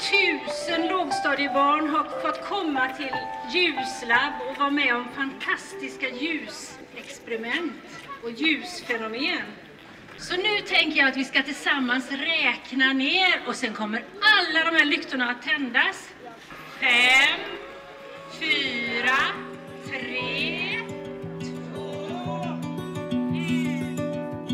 1000 lågstadiebarn har fått komma till Ljuslabb och vara med om fantastiska ljusexperiment och ljusfenomen. Så nu tänker jag att vi ska tillsammans räkna ner och sen kommer alla de här lyktorna att tändas. 5, 4, 3, 2, 1.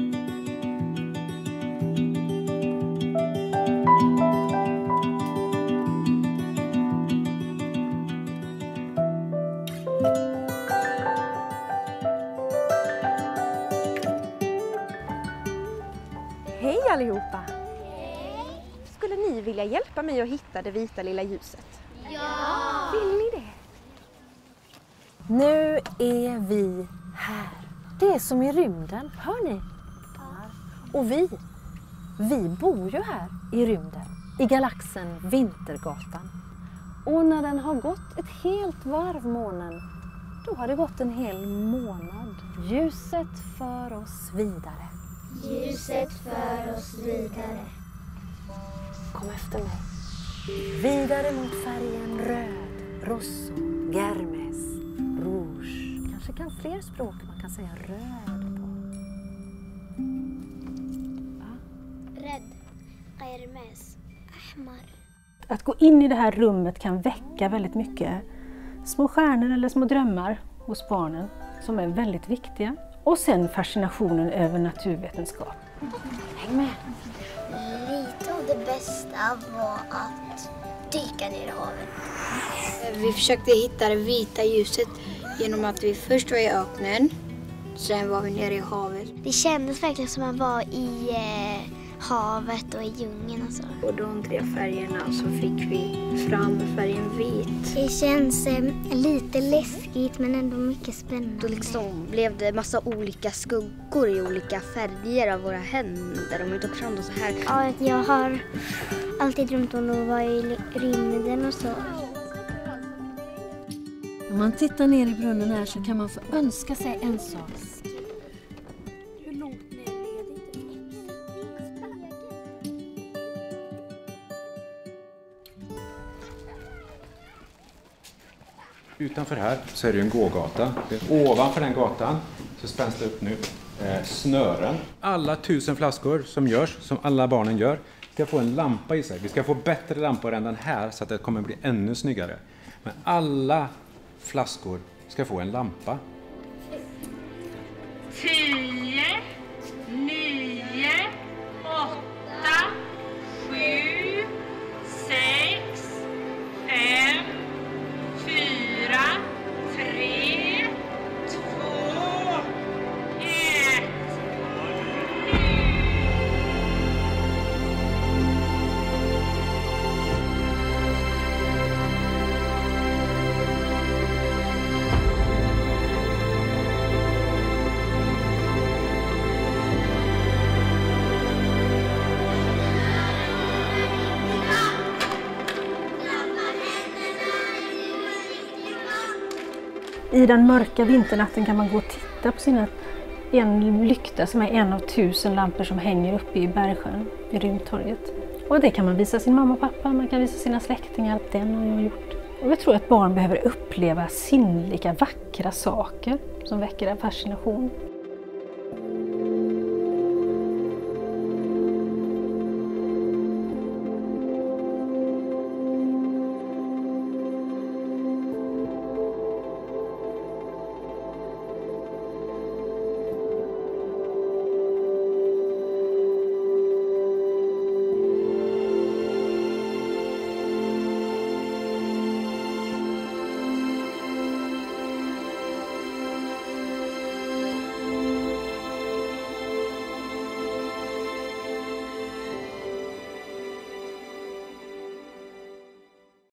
Hej allihopa! Hej! Skulle ni vilja hjälpa mig att hitta det vita lilla ljuset? Ja! Vill ni det? Nu är vi här. Det är som i rymden, hör ni? Ja. Och vi bor ju här i rymden, i galaxen Vintergatan. Och när den har gått ett helt varv månen, då har det gått en hel månad. Ljuset för oss vidare. Ljuset för oss vidare. Kom efter mig. Vidare mot färgen röd, rosso, germes, rouge. Kanske kan fler språk man kan säga röd på. Ja. Red, germes, ahmar. Att gå in i det här rummet kan väcka väldigt mycket små stjärnor eller små drömmar hos barnen som är väldigt viktiga. Och sen fascinationen över naturvetenskap. Häng med! Lite av det bästa var att dyka ner i havet. Vi försökte hitta det vita ljuset genom att vi först var i öknen, sen var vi nere i havet. Det kändes verkligen som man var i havet och i djungeln och så. Och de 3 färgerna så fick vi fram färgen vit. Det känns lite läskigt men ändå mycket spännande. Då liksom blev det massa olika skuggor i olika färger av våra händer. Om vi tog fram dem så här. Ja, jag har alltid drömt om att vara i rymden och så. Om man tittar ner i brunnen här så kan man få önska sig en sak. Hur långt ner leder det? Utanför här så är det en gågata. Ovanför den gatan så spänns det upp nu snören. Alla 1000 flaskor som görs, som alla barnen gör, ska få en lampa i sig. Vi ska få bättre lampor än den här så att det kommer bli ännu snyggare. Men alla flaskor ska få en lampa. 10, 9, 8, 7, 6, 5, 4, 3, 2, 1. I den mörka vinternatten kan man gå och titta på en lykta som är en av 1000 lampor som hänger uppe i Bergsjön, i Rymdtorget. Och det kan man visa sin mamma och pappa, man kan visa sina släktingar att den har jag gjort. Och jag tror att barn behöver uppleva sinnlika vackra saker som väcker en fascination.